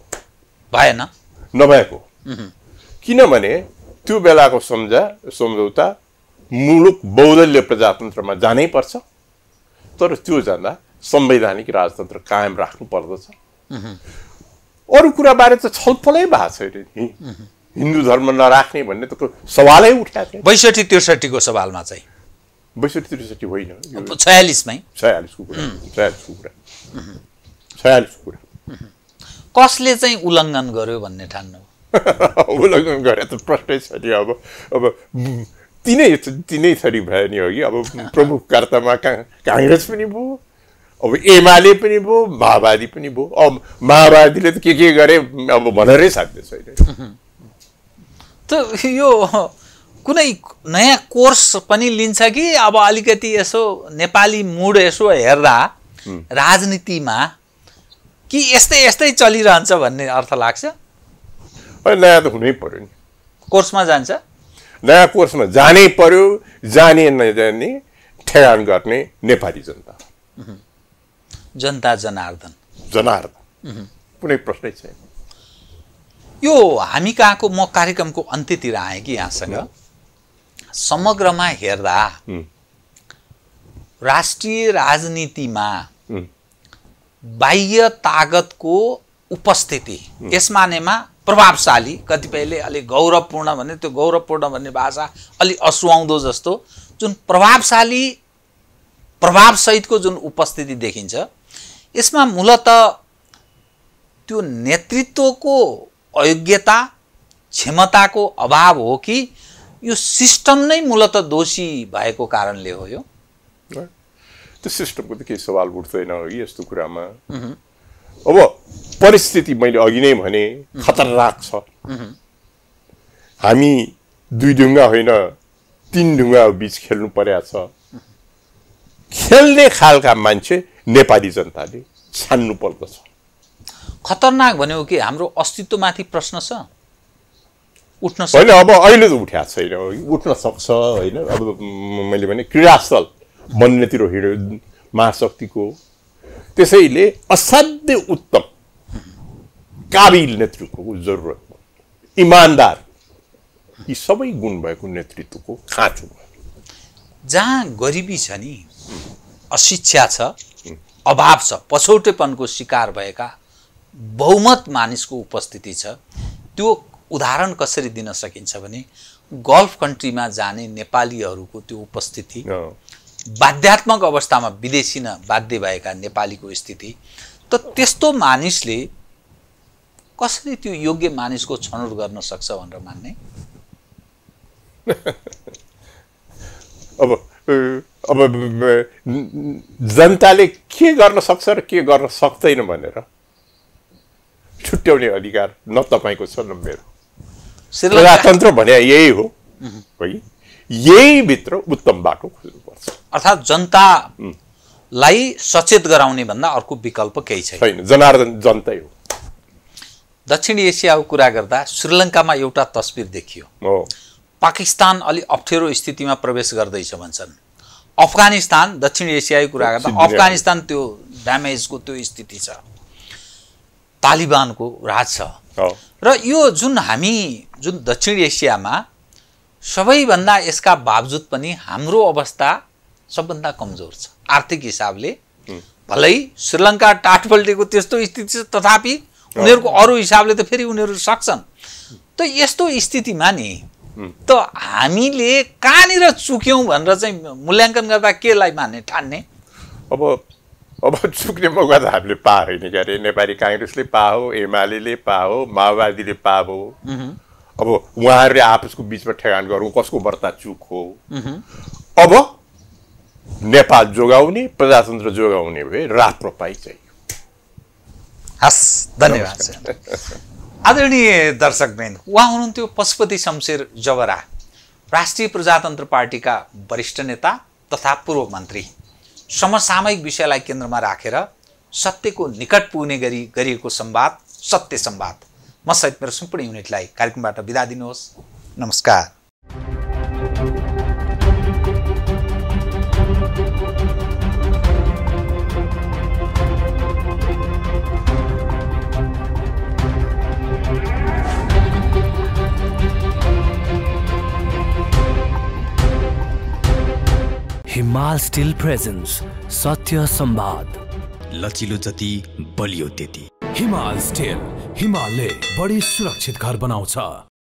नभएको। किनभने त्यो बेलाको सम्झौता मुलुक बहुदलीय प्रजातन्त्रमा जानै पर्छ, तर त्यो जाँदा संवैधानिक राजतन्त्र कायम राख्नु पर्दछ। अरू कुराबारे त छलफलै भएको छैन नि। हिन्दू धर्म नराख्ने भन्ने त सवालै उठाएको थियो 62-63 को सवालमा चाहिँ। 62-63 होइन, 46 मै 46 को कुरा। कसले चाहिँ उल्लङ्घन गर्यो भन्ने ठान्नु? उल्लङ्घन गरे त प्रश्नै छ नि। अब तिनै थरी भयो नि हो कि। अब प्रमुख कर्तामा कांग्रेस पनि भयो, अब एमाले पनि भयो, माओवादी पनि भयो। अब माओवादीले त के गरे अब भनेरै साध्य छैन। त यो कुनै नयाँ कोर्स पनि लिन्छ कि अब अलिकति यसो नेपाली मुड यसो हेर्दा राजनीतिमा कि यस्तै चलिरहन्छ भन्ने अर्थ लाग्छ? नयाँ त हुनै पर्यो नि। कोर्समा जान्छ, नयाँ कोर्समा जानै पर्यो। जाने नजाने ठेगान गर्ने नेपाली जनता जनार्दन कुनै प्रश्नै छैन। यो हामी कहाँको म कार्यक्रमको अन्त्यतिर आएँ कि यहाँसँग समग्रमा हेर्दा राष्ट्रिय राजनीतिमा बाह्य तागतको उपस्थिति यस मानेमा प्रभावशाली, कतिपयले अलि गौरवपूर्ण भन्ने, त्यो गौरवपूर्ण भन्ने भाषा अलि असुहाउँदो जस्तो, जुन प्रभावशाली प्रभावसहितको जुन उपस्थिति देखिन्छ, यसमा मूलतः त्यो नेतृत्वको अयोग्यता क्षमताको अभाव हो कि यो सिस्टम नै मूलत दोषी भएको कारणले हो यो? त्यो सिस्टमको त केही सवाल उठ्दैन यस्तो कुरामा। अब परिस्थिति मैले अघि नै भने खतरनाक छ। हामी दुई ढुङ्गा होइन तीन ढुङ्गा बीच खेल्नु परेको छ। खेल्ने खालका मान्छे नेपाली जनताले छान्नु पर्दछ। खतरनाक भन्यो कि हाम्रो अस्तित्वमाथि प्रश्न छ, उठ्न सक्छ? होइन, अब अहिले त उठ्या छैन, उठ्न सक्छ होइन। अब मैले भने क्रीडास्थल बन्नेतिर हिँड्यो महाशक्तिको, त्यसैले असाध्य उत्तम काबिल नेतृत्वको जरुरत, इमानदार, यी सबै गुण भएको नेतृत्वको खाँचो। जहाँ गरिबी छ नि, अशिक्षा छ, अभाव छ, पछौटेपनको शिकार भएका बहुमत मानिसको उपस्थिति छ, त्यो उदाहरण कसरी दिन सकिन्छ भने गल्फ कन्ट्रीमा जाने नेपालीहरूको त्यो उपस्थिति, बाध्यात्मक अवस्थामा विदेशी न बाध्य भएका नेपालीको स्थिति, त त्यस्तो मानिसले कसरी त्यो योग्य मानिसको छनौट गर्न सक्छ भनेर मान्ने? अब जनताले के गर्न सक्छ र के गर्न सक्दैन भनेर छुट्याउने अधिकार न तपाईँको छ न मेरो। प्रजातन्त्र भने यही हो है, यही भित्र उत्तम बाटो खोज्नुपर्छ। अर्थात् जनतालाई सचेत गराउने भन्दा अर्को विकल्प केही छैन। जनार्दन जनतै हो। दक्षिण एसियाको कुरा गर्दा श्रीलङ्कामा एउटा तस्बिर देखियो। पाकिस्तान अलि अप्ठ्यारो स्थितिमा प्रवेश गर्दैछ भन्छन्। अफगानिस्तान, दक्षिण एसियाको कुरा गर्दा अफगानिस्तान त्यो ड्यामेजको त्यो स्थिति छ, तालिबानको राज छ। र यो जुन दक्षिण एसियामा सबैभन्दा यसका बावजुद पनि हाम्रो अवस्था सबभन्दा कमजोर छ आर्थिक हिसाबले। भलै श्रीलङ्का टाटपल्टेको त्यस्तो स्थिति छ, तथापि उनीहरूको अरू हिसाबले त फेरि उनीहरू सक्छन्। त यस्तो स्थितिमा नि त हामीले कहाँनिर चुक्यौँ भनेर चाहिँ मूल्याङ्कन गर्दा केलाई मान्ने ठान्ने? अब चुक्ने मौका त हामीले पाएन क्या अरे। नेपाली काङ्ग्रेसले पाओ, एमाले पाओ, माओवादीले पाओ। अब उहाँहरूले आपसको बिचमा ठेगान गरौँ कसको बर्ता चुक हो। अब नेपाल जोगाउने, प्रजातन्त्र जोगाउने भए रात र पाइ चाहियो। हस्, धन्यवाद। आदरणीय दर्शकवृन्द, उहाँ हुनुहुन्थ्यो पशुपति शमशेर जबरा, राष्ट्रिय प्रजातन्त्र पार्टीका वरिष्ठ नेता तथा पूर्व मन्त्री। समसामयिक विषयलाई केन्द्रमा राखेर सत्यको निकट पुग्ने गरी गरिएको संवाद सत्य संवाद। म सहित मेरो सम्पूर्ण युनिटलाई कार्यक्रमबाट बिदा दिनुहोस्। नमस्कार। हिमाल स्टिल प्रेजेन्स सत्य संवाद। लचिलो जति बलियो त्यति। हिमाल स्टिल, हिमालले बढी सुरक्षित घर बनाउँछ।